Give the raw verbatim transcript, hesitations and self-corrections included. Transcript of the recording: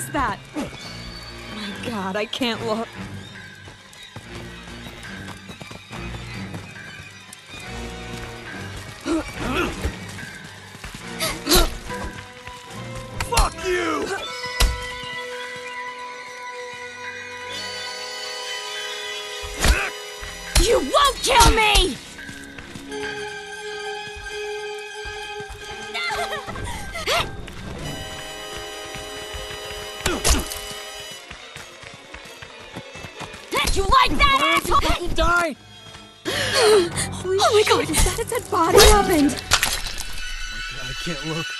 was that? My God, I can't look. Fuck you! You won't kill me! You like that, asshole? Fucking die! Holy oh my God, is that a dead body? What happened? I can't look.